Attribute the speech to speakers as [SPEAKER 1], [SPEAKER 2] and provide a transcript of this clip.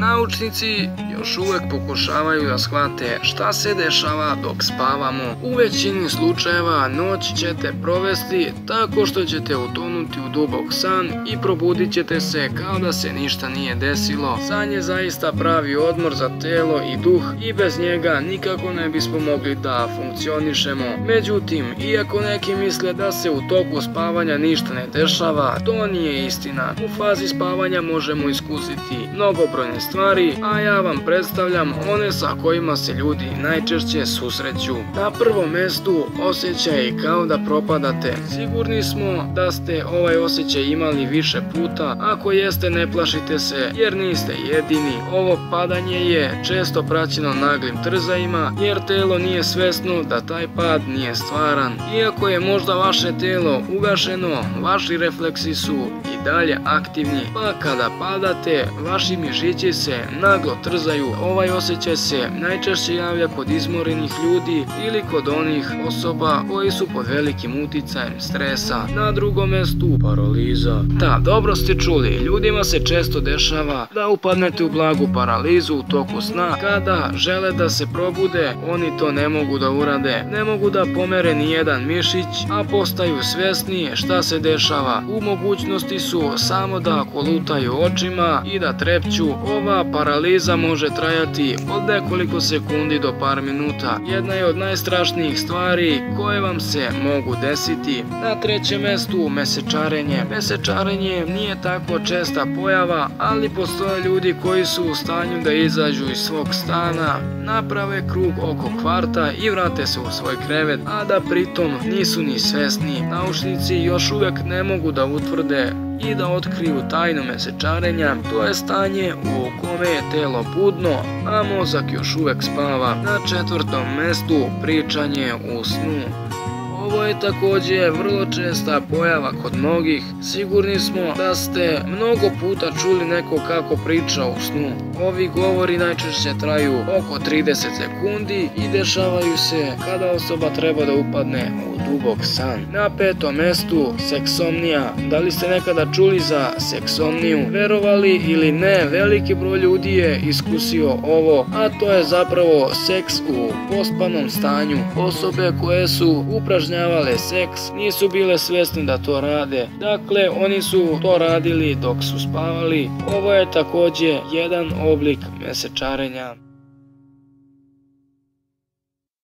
[SPEAKER 1] Naučnici još uvek pokušavaju da shvate šta se dešava dok spavamo. U većini slučajeva noć ćete provesti tako što ćete utonuti u dubok san i probudit ćete se kao da se ništa nije desilo. San je zaista pravi odmor za telo i duh i bez njega nikako ne bismo mogli da funkcionišemo. Međutim, iako neki misle da se u toku spavanja ništa ne dešava, to nije istina. U fazi spavanja možemo iskusiti mnogobrojne stvari, a ja vam predstavljam one sa kojima se ljudi najčešće susreću. Na prvom mestu osjećaj kao da propadate. Sigurni smo da ste ovaj osjećaj imali više puta, ako jeste ne plašite se jer niste jedini. Ovo padanje je često praćeno naglim trzajima jer telo nije svesno da taj pad nije stvaran. Iako je možda vaše telo ugašeno, vaši refleksi su i dalje aktivni, pa kada padate, vaši mišići se naglo trzaju. Ovaj osjećaj se najčešće javlja kod izmorenih ljudi ili kod onih osoba koji su pod velikim uticajem stresa. Na drugom mestu paraliza. Da, dobro ste čuli, ljudima se često dešava da upadnete u blagu paralizu u toku sna. Kada žele da se probude, oni to ne mogu da urade. Ne mogu da pomere ni jedan mišić, a postaju svesni šta se dešava. U mogućnosti su samo da kolutaju očima i da trepću. Ova paraliza može trajati od nekoliko sekundi do par minuta. Jedna je od najstrašnijih stvari koje vam se mogu desiti. Na trećem mestu mesečarenje. Mesečarenje nije tako česta pojava, ali postoje ljudi koji su u stanju da izađu iz svog stana, naprave krug oko kvarta i vrate se u svoj krevet, a da pritom nisu ni svesni. Naučnici još uvek ne mogu da utvrde i da otkriju tajnu mesečarenja. To je stanje u kome je telo budno, a mozak još uvek spava. Na četvrtom mestu pričanje u snu. Ovo je također vrlo česta pojava kod mnogih. Sigurni smo da ste mnogo puta čuli neko kako priča u snu. Ovi govori najčešće traju oko 30 sekundi i dešavaju se kada osoba treba da upadne u dubok san. Na petom mestu seksomnija. Da li ste nekada čuli za seksomniju? Verovali ili ne, veliki broj ljudi je iskusio ovo, a to je zapravo seks u pospanom stanju. Osobe koje su upražnjavale seks nisu bile svjesni da to rade. Dakle, oni su to radili dok su spavali. Ovo je također jedan oblik mesečarenja.